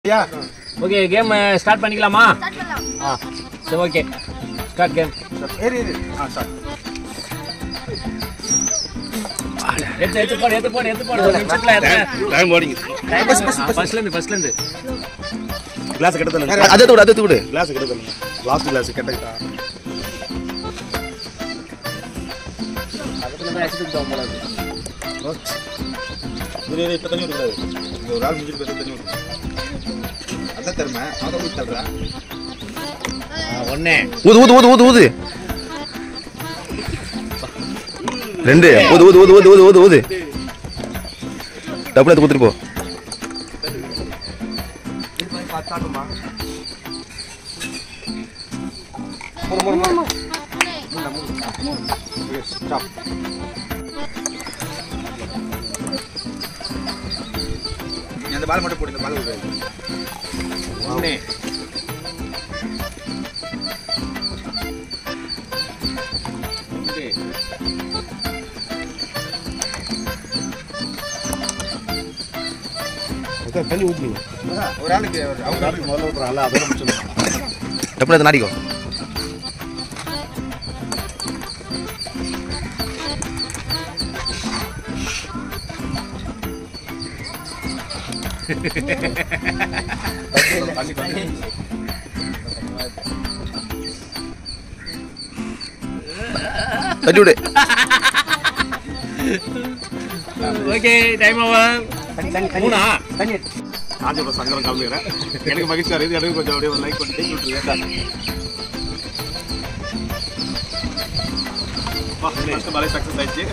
Yeah. Okay, game start பண்ணிக்கலாமா? Start பண்ணலாம். சரி ஓகே. Start game. Start. எடுத்து போடு. நிமிஷத்துல Time boarding. ஃபர்ஸ்ட்ல இருந்து. Glass கெடுதல. அதே தூடு. Glass கெடுதல. Last glass கெட்டடா. அதுல தான் அடிச்சிட்டு போவோம் போல இருக்கு. இது இப்ப தண்ணி ஊத்துறாரு. இந்த ஒரு ஆள் முடிஞ்சிட்டு பேச தண்ணி ஊத்து. அத தரமா அத ஊத்தி தள்ளுறா. ஒண்ணே. ஊது. ரெண்டு ஊது. டப்புல ஊத்திட்டு போ. பாத்தாடுமா. Stop. இந்த பால் மட்டும் போடு இந்த பால் ஊத்து. ஒண்ணே. தண்ணி ஊத்துங்க. ஒரு ஆளுக்கு முதல்ல ஊத்துறான்ல அதோட முடிச்சிடலாம். டப்புல நாடிக்கோ. தட்டி விடு. Okay time over. மூணா நான் சங்கரம் கலந்துக்கிறேன். எனக்கு மகிழ்ச்சியா இருக்குது. எனக்கு கொஞ்சம் அப்படியே ஒரு லைக் பண்ணிட்டு விட்டுருங்க. ஃபர்ஸ்ட் பாலே சக்சஸ் ஆயிடுச்சு.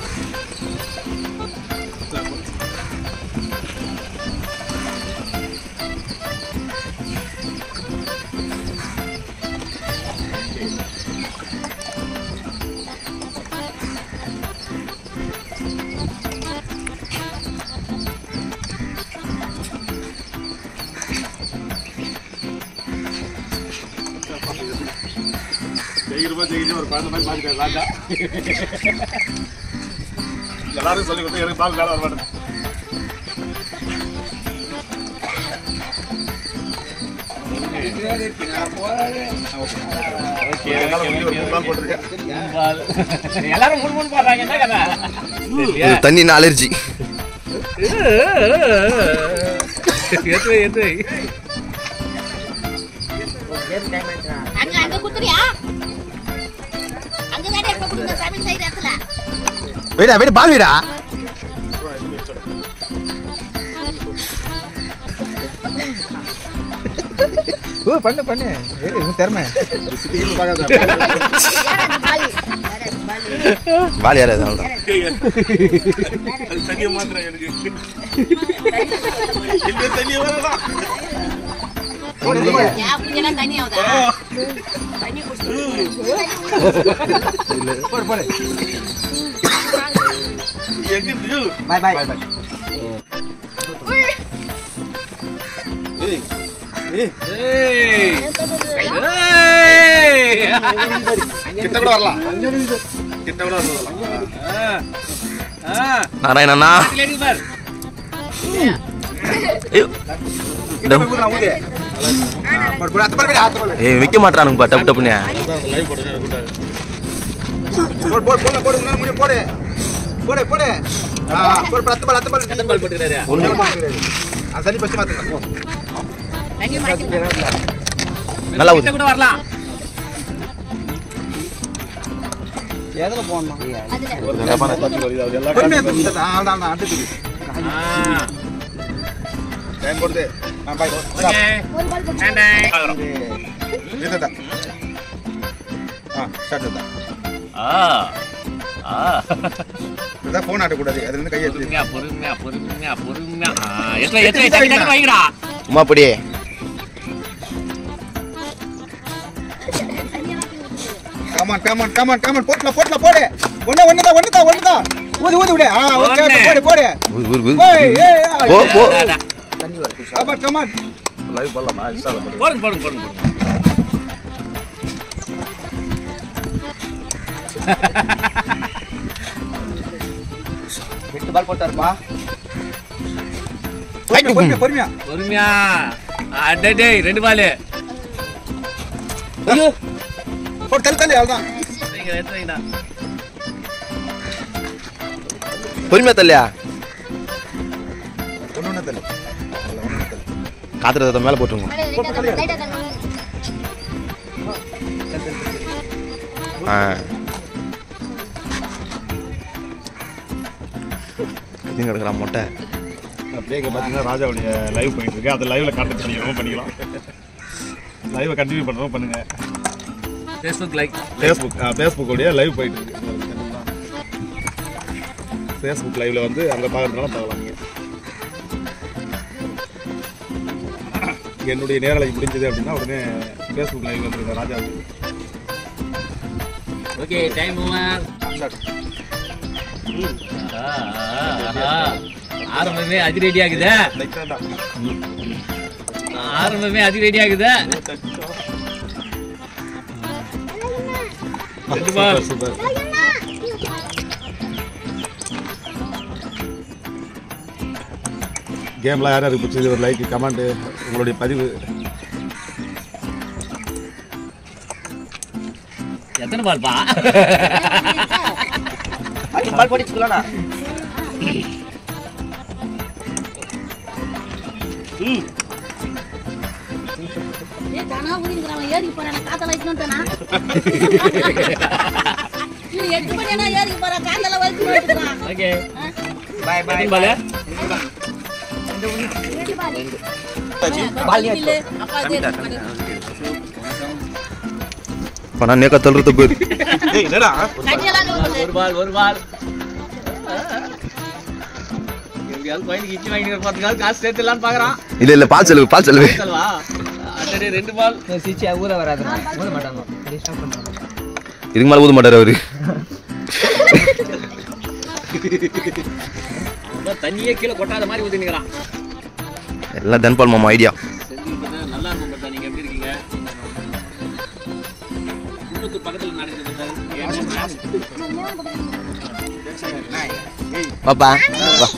ஜெயிக்கிறோம் ஒரு குழந்தை மாதிரி மாறிட்டாரு ராஜா. எல்லாரும் சொல்லி கொடுத்து எனக்கு பால் வேலை வர மாட்டேன். எல்லாரும் மூணு போடுறாங்க என்ன கதை? தண்ணி அலர்ஜி. எது அங்க குத்துறியா? அங்க தானே இப்ப குத்துற சமையல் செய்யற இடத்துல. வெயிடா பால் வெயிடா. ஓ பண்ணு ஏய் உன் திறமை சிட்டில பாக்காத. பால் யாரா அது? அது தனியா மாத்திர எனக்கு. இந்த தனியா வரடா. யா புடினா தண்ணி ஆவுதா? தண்ணி குடிச்சு. போடு. எங்க பை. கிட்ட கூட வரலாம். நாராயணண்ணா வைக்க மாட்டானுங்கப்பா டப்பு டப்புன்னு. நல்லா ஊத்து. கூட வரலாம். எதுல போறணும்? டைம் போடுது. நான் பை. ஓகே. இதுதா. ஸ்டார்ட் தான். இத போன் ஆட்ட கூடாது. அதுல இருந்து கையை எடுத்து. பொறுமையா. எத்தனை டக்கு வைங்கடா. உமா பொடி. கமான் போடு. ஒண்ணுதான். ஊது விடு. ஓகே போடு. போ. தண்ணி வருது. கமான். லைவ் பண்ணலாமா? இன்ஸ்டால போடுங்க. பால் போட்டாருப்பா. பொறுமையா பொறுமையா அடடே 2 பால். ஐயோ போடு தள்ளி அவ்வளவுதான். எடுத்துறீங்கடா. பொறுமையா தள்ளியா ஒண்ணு தள்ளி காத்துறத மேல போட்டுருங்க. இது கிடக்குறான் மொட்டை. அப்படியே பார்த்தீங்கன்னா ராஜாவுடைய லைவ் போயிட்டு இருக்கு. அந்த லைவ்ல கான்டெக்ட் பண்ணிக்கலாம். லைவை கண்டினியூ பண்ணுறோம் பண்ணுங்க. ஃபேஸ்புக் உடைய லைவ் போயிட்டு இருக்கு. ஃபேஸ்புக் லைவ்ல வந்து அங்கே பார்க்கறதுனால பார்க்கலாம். என்னுடைய நேரலை முடிஞ்சது அப்படின்னா உடனே ஃபேஸ்புக் லைவ் வந்துருங்க ராஜா. Okay time over. ஆரம்பமே அதிரடி ஆகுது. ஆரம்பமே அதிரடி ஆகுது. சூப்பர். கேம்லாம் யார் யாருக்கு பிடிச்சது ஒரு லைக் கமெண்ட் உங்களுடைய பதிவு. எத்தனை பால்பா? பால் படிச்சுக்கலாம்டா. தானா ஊதிங்கிறான் ஏறி போறான காத்தல வைக்கணும்தானா நீ 8 மணி ஆனா ஏறி போற காத்தல வைக்கணும். Okay bye bye ball. Ball இல்ல அப்பா இது பணா நேக்க தள்ளுறது பேர். ஏய் என்னடா ஒரு பால். எப்படியாவது கோயிலுக்கு இட்லி வாங்கிட்டு போறதுக்காக காசு சேர்த்துலான்னு பாக்குறான். இல்ல பால் செலவு. செல்வா அடடே 2 பால். சீச்சி ஊற வராது. ஊற மாட்டாங்க. ஸ்டாப் பண்றாங்க. இதுக்கு மேல ஊத மாட்டாரு அவரு. தண்ணியே கீழே கொட்டாத மாதிரி ஊத்தி நிக்கிறான். எல்லாம் தன்பால் மாமா ஐடியா. நல்லா இருக்கும் பட்டா. நீங்க எப்படி இருக்கீங்க? குடும்பத்து பக்கத்துல நடக்குது. பாப்பா வா.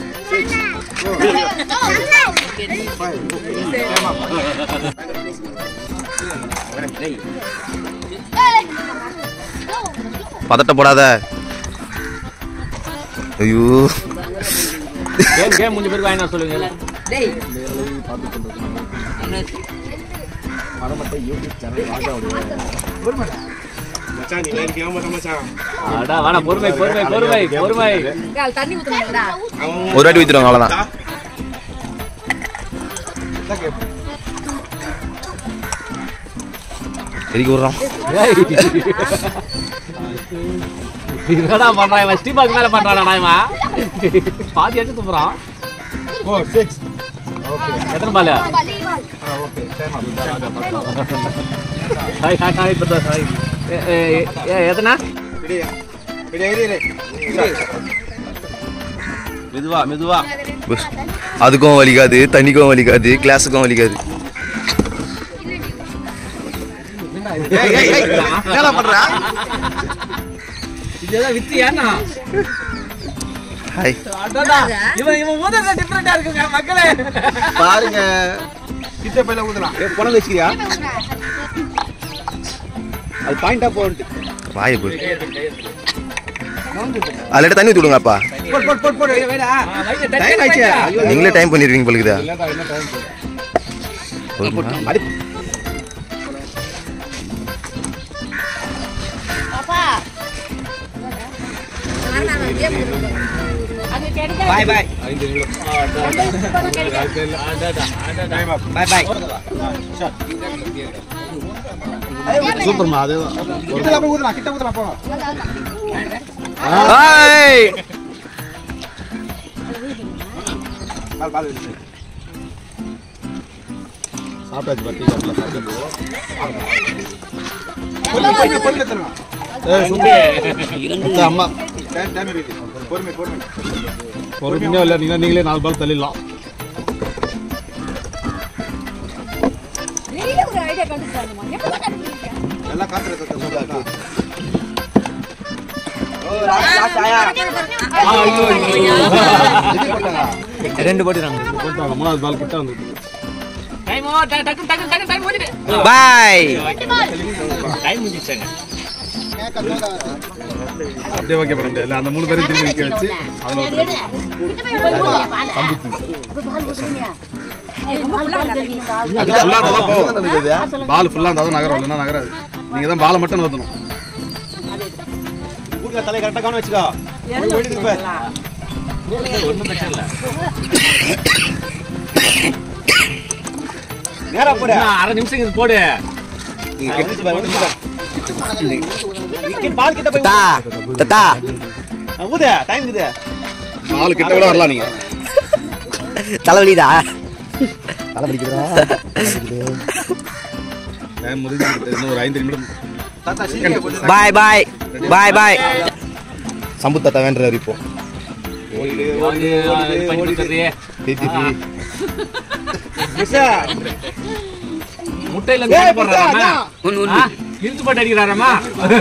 பதட்ட போடாத. ஐயோ கேம் முடிஞ்ச பிறகு வாங்கினா சொல்லுங்க. டேய் மச்சான் நீ வேற கேம் மச்சான். அடா வாடா பொறுமை. கால் தண்ணி ஊத்துறீங்கடா. ஒரு வாட்டி ஊத்திடுவாங்க அவ்வளவுதான். எரிக்க விடுறான். என்னடா பண்றான் இவன்? ஸ்டீபாக் மேல பண்றானா இவன்? பாதி எடுத்து துப்புறான். 4 6. ஓகே. எத்தனை ball? Okay. Time hi brother hi. எத்தனை? மெதுவா அதுக்கும் வலிக்காது, தண்ணிக்கும் வலிக்காது, கிளாஸுக்கும் வலிக்காது. என்ன பண்றா? இதெல்லாம் வித்தியானா? ஹாய் இவன் ஊதற டிஃபரண்டா இருக்குங்க மக்களே. பாருங்க கிட்ட பையில ஊதலாம். பணம் வச்சிக்கிறியா? அது பாயிண்டா போட்டு வாயை போய் அதில் தண்ணி ஊற்றி விடுங்கப்பா. போடு டைம் ஆயிடுச்சு. நீங்களே டைம் பண்ணிடுவீங்க போலுக்குதா? அப்பா அங்க கேட்க பை பை 5 நிமிடம். Time up. Bye bye. சூப்பர்மா அதேதான். கிட்ட ஊதலாம் போ. ஹாய் பால் சாப்பிட்டாச்சு பத்தி பொறுமை தருவா. அம்மா டைம் இருக்கு. பொறுமை பொறுமையா இல்லை நீங்களே 4 பால் தள்ளிடலாம். நீங்க ஒரு ஐடியா கண்டுட்டாருமா எப்ப கண்டுட்டீங்க எல்லாம் காத்துறது தப்பு. ரெண்டு போட்டுறாங்க. போட்டாங்க 3வது பால் கிட்ட வந்து டைம் டைம் ஓடிடு பாய் டைம் முடிஞ்சிச்சாங்க அப்படியே ஓகே பண்ண முடியாது அந்த 3 பேரும் திரும்பி நிக்க வச்சு பால் ஃபுல்லா இருந்தாலும் நகரம் இல்லைன்னா நகராது நீங்க தான் பாலை மட்டும் நகர்த்தணும் ஊர்ல தலை கரெக்டா கவனம் வச்சுக்கோ ஒண்ணும் பிரச்சனை இல்ல நேரா போடு அரை நிமிஷம் இது போடு பால் கிட்ட போய் தத்தா ஊதே டைம் இது பால் கிட்ட கூட வரலாம் நீங்க தலைவலிதா டைம் முடிஞ்சிட்டு இன்னும் ஒரு 5 நிமிடம் பாய் பாய் பாய் பாய் சம்பு தாத்தா வேண்டாரு இப்போ முட்டையில போடுறாரா இழுத்து போட்டு அடிக்கிறாராமா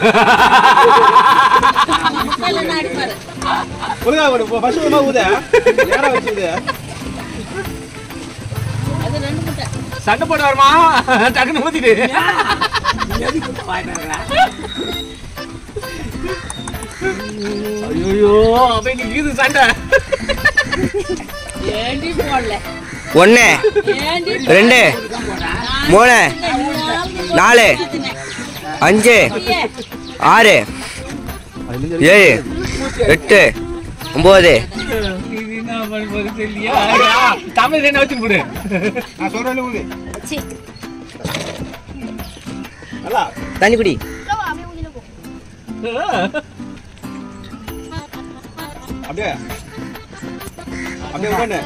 சண்டை போட்டு வருமா டக்குன்னு ஊத்திட்டு ஐயோ அப்ப இன்னைக்கு இது சண்டை 1 2 3 4 5 6 7 8 9 தமிழ் என்ன வச்சு போடு நான் சொல்றேன் ஊது தண்ணி குடி அப்படியே அப்படியே உடனே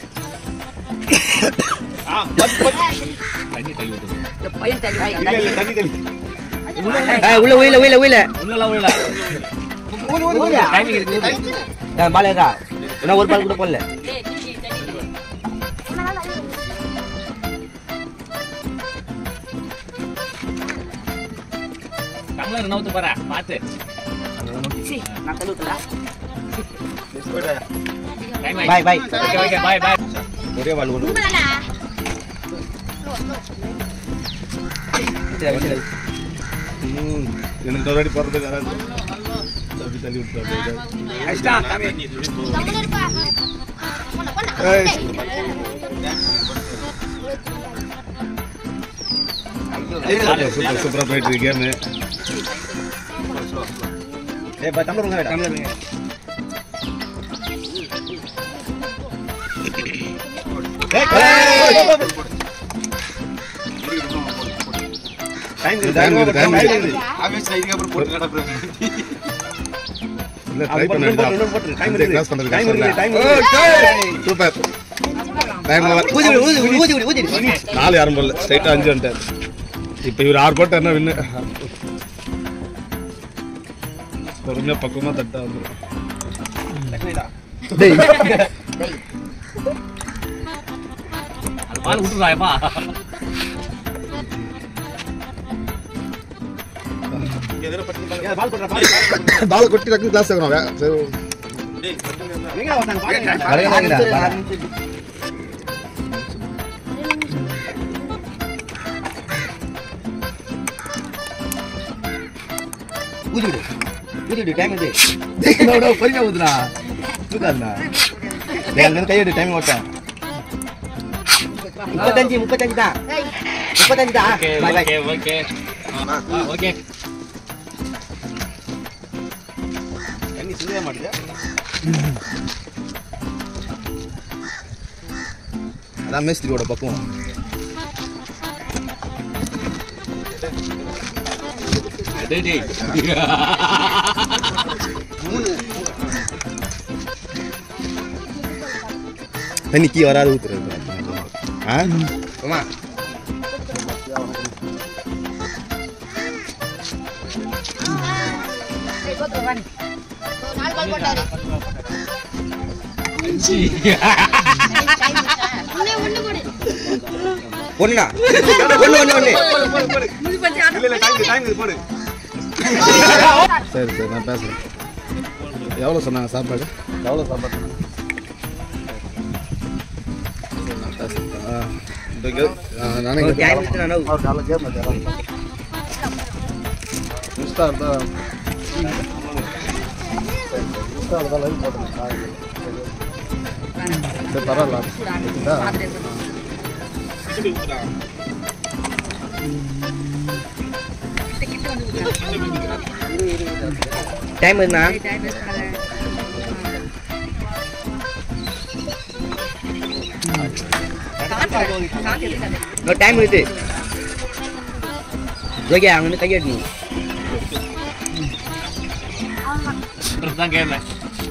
தண்ணி தள்ளி விட்டு தண்ணி தண்ணி உள்ள உயில உயில உயில உள்ளலாம் உள்ள டைமிங் இருக்கு பாலேதா என்ன ஒரு பால் கூட போடல தமிழர் நவுத்து பாரு பாத்து பாய் பாய் ஓகே பாய் பாய் ஒரே வால் ஒன்று எனக்கு தோடி போறது தள்ளி தள்ளி விட்டு சூப்பர் சூப்பரா போயிட்டு இருக்கு கேமு சூப்பர் நாலு யாரும் போடல ஸ்ட்ரைட்டா 5 வந்துட்டாரு இப்ப இவர் 6 போட்டாருன்னா வின்னு பொறுமையா பக்குவமா தட்டா வந்துடும் பால் விட்டுறாயப்பா பால் கொட்டி டக்கு கிளாஸ் ஆகணும் பொறுமையா ஊத்துனா தூக்காதுண்ணா கையெடு டைம் ஓட்டேன் 35 தான் 35 தான் ஓகே ஓகே ஓகே தண்ணி சிந்தவே மாட்டேது அதான் மேஸ்திரியோட பக்குவம் தண்ணிக்கு வராது ஊத்துறது ஆமா ஒண்ணா ஒண்ணு சரி சரி நான் பேசுறேன் எவ்வளவு சொன்னாங்க சாப்பாடு எவ்வளவு சாப்பாடு நானே டைம் எடுத்து அவர் காலைல கேட்பேன் இன்ஸ்டாவில் தான் லைவ் போட்டேன் பரவாயில்ல டைம் இருந்தா டைம் இருக்கு ஓகே அவங்க கையெடுங்க தான் கேட்பேன்.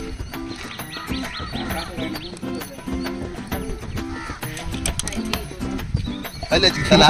கையில் வச்சுக்கிட்டா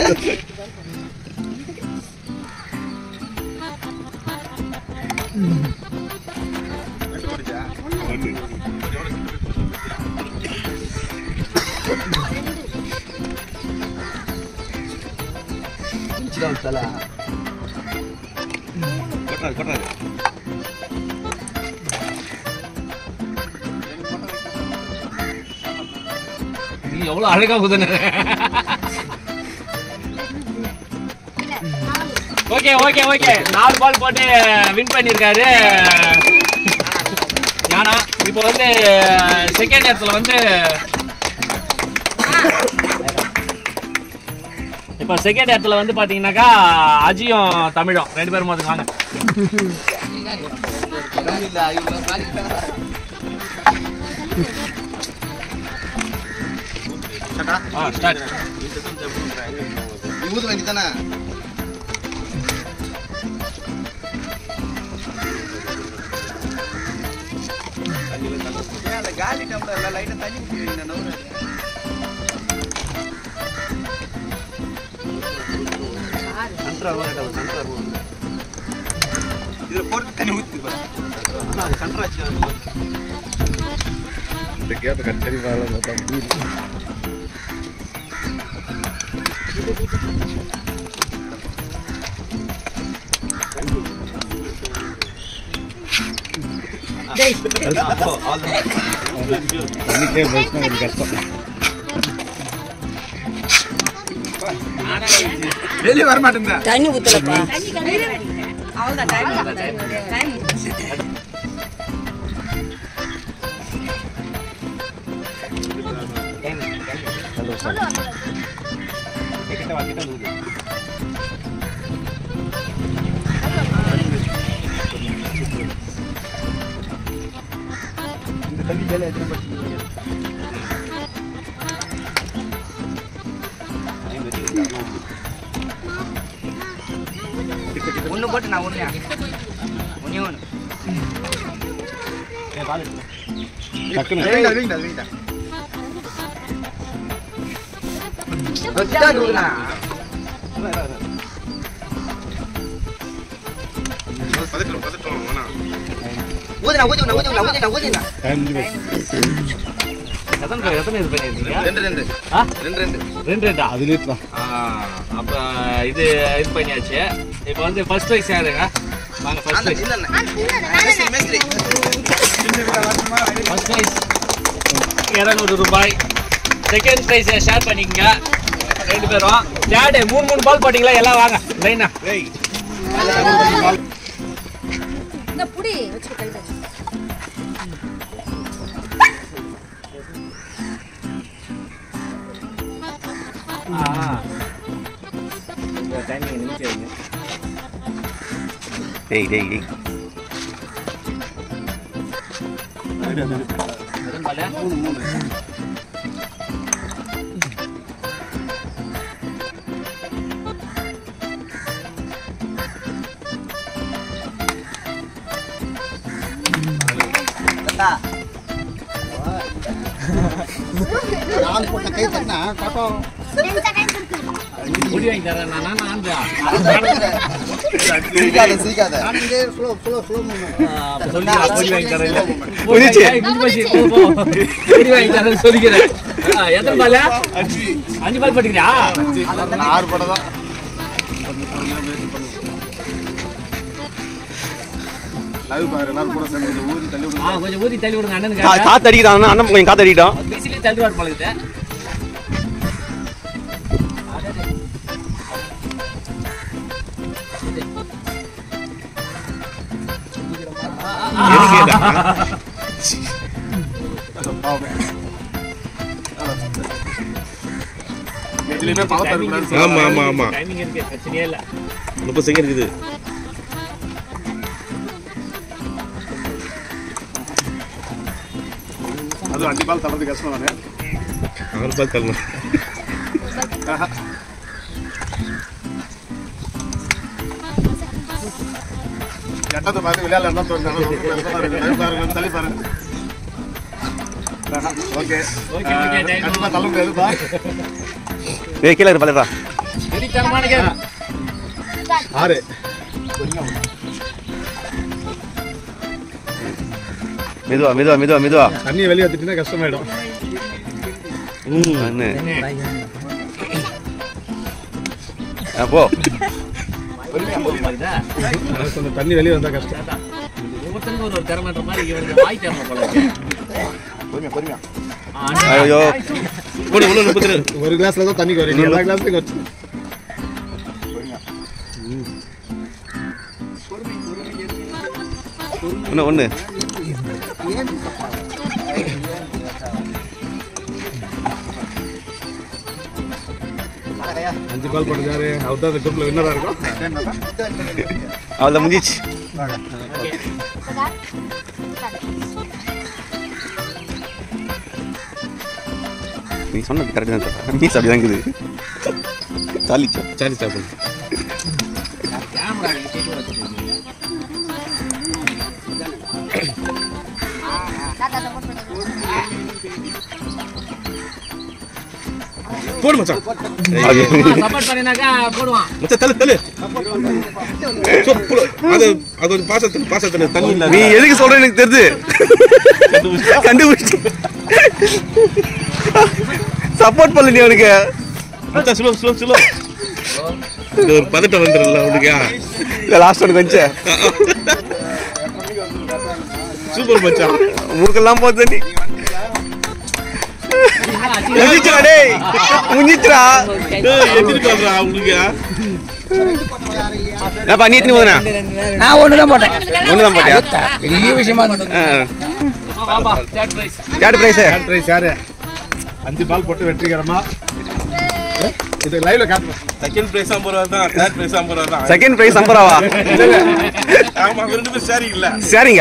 நீ எவ்வளவு அழகா குதுன்னு. ஓகே ஓகே ஓகே 4 பால் போட்டு வின் பண்ணிருக்காரு ஞானா. இப்போ வந்து செகண்ட் இடத்துல வந்து இப்போ செகண்ட் இடத்துல வந்து பாத்தீங்கன்னாக்கா அஜியும் தமிழும் 2 பேரும் வந்து வாங்க. ஸ்டார்ட். ஊத வேண்டியதானே காலி டம்ளர்ல லைட்டா தண்ணி ஊத்திடுங்க நவுற இதுல போட்டு தண்ணி ஊத்தி பாரு கண்ட்ராச்சு இந்த கேப்ப கட்டடி வாழ மொத்தம் வெளியே வர மாட்டேங்க தண்ணி ஊத்தலப்பா அவ்வளவுதான் டைம் ஒண்ணு போட்டு நான் ஒண்ணு ஒண்ணு எத்தனை இது பண்ணிருக்கீங்க? அப்ப இது பண்ணியாச்சு. இப்போ வந்து ஃபர்ஸ்ட் ப்ரைஸ் யாருங்க? வாங்க ஃபர்ஸ்ட் ப்ரைஸ். ஃபர்ஸ்ட் ப்ரைஸ் 200 ரூபாய். செகண்ட் ப்ரைஸ் ஷேர் பண்ணிக்கங்க 2 பேரும். தேர்ட் 3 பால் போட்டீங்களா? எல்லாம் வாங்க லைனா. இந்த புடி வச்சு கையில டேய் டேய் டேய் நாலு போட்ட கை தட்டினா காட்டும் புடி வாங்கி தரேன் நான் சிரிக்காத புடி வாங்கி தரேன் புடி வாங்கி தரேன் சொல்லிக்கிறேன். எத்தனை பால்? 5 பால் போட்டுக்கிறியா? 6 படம் தான் லைவ் பாரு எல்லாரும் கூட சேர்ந்து ஊதி தள்ளி விடுங்க. கொஞ்சம் ஊதி தள்ளி விடுங்க அண்ணனுக்கு. காத்து அடிக்கிறான் அண்ணன் கொஞ்சம் காத்து அடிக்கிட்டான். பிசிலே தள்ளுவார் பழகுது. எதுலயுமே பவர் தரக்கூடாது. ஆமா ஆமா ஆமா டைமிங் இருக்கு, பிரச்சனையே இல்ல. 30 செகண்ட் இருக்குது. அது 5 பால் தரது கஷ்டம் தானே. 6 பால் தரணும். கட்டத்தை பார்த்து விளையாடல இருந்தா தோணுது. தள்ளி பாருங்க. Okay okay okay time. கண்டிப்பா தள்ள முடியாதுப்பா. ஏய் கீழ இரு பாலடா. வெறித்தனமான கேம். 6 மெதுவா மெதுவா மெதுவா மெதுவா. தண்ணியை வெளியே ஊத்திட்டா கஷ்டமாயிடும். அண்ணே போ. கொஞ்சம் தண்ணி வெளியே வந்தா கஷ்டம். ஒவ்வொருத்தருக்கும் ஒரு திறமைன்ற மாதிரி இவனுக்கு வாய் திறமை போல இருக்கு. பொறுமையா ஐயோ போடு உள்ள 32. ஒரு கிளாஸ்ல தான் தண்ணி குறையும். எல்லா கிளாஸ்லயும் குறைச்சு. ஒண்ணு 5 பால் போட்டுட்டாரு. அவர் தான் அந்த குரூப்ல வின்னரா இருக்கும். அவ்வளோ முடிஞ்சிச்சு. நீ சொன்னது கரெக்ட் தான் சார். நீ அப்படிதான் இருக்குது. சாலி சாப்பிடு. கேமரா நீங்க கேட்டு வச்சிருக்கீங்க. போடு மச்சான். சப்போர்ட் பண்ணினாக்கா போடுவான். மச்சான் தள்ளு தள்ளு. அது ஒரு பாசத்துல தண்ணி இல்ல. நீ எதுக்கு சொல்ற எனக்கு தெரியுது. கண்டுபிடிச்சு சப்போர்ட் பண்ணல நீ அவனுக்கு. மச்சான் ஸ்லோ. இது ஒரு பதட்டம் வந்துடல அவனுக்கு. லாஸ்ட் ஒன் கொஞ்சம் சூப்பர் மச்சான். மூக்கெல்லாம் போகுது தண்ணி. முடிஞ்சிச்சுடா. எதிர்பார்க்கறா உங்களுக்கு. ஏப்பா நீ எத்தனை போதுனா? நான் ஒண்ணுதான் போட்டேன். ஒண்ணுதான் போட்டியா? பெரிய விஷயமா வாப்பா third prize. Third prize. Third prize யாரு? 5 பால் போட்டு வெற்றிகரமா இது லைவ்ல காட்டுறேன். செகண்ட் பிரைஸ் 50 ரூபா தான், தேர்ட் பிரைஸ் 50 ரூபா தான். செகண்ட் பிரைஸ் 50 ரூபாவா? ஆமா, ரெண்டு பேரும் ஷேரிங் இல்ல. சரிங்க.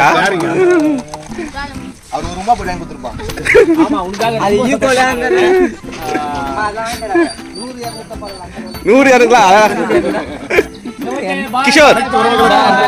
அவர் ஒரு ரூபா போட்டு வாங்கி கொடுத்துருப்பான். ஆமா உனக்காக அது ஈக்குவலா 100 யாருங்களா? கிஷோர்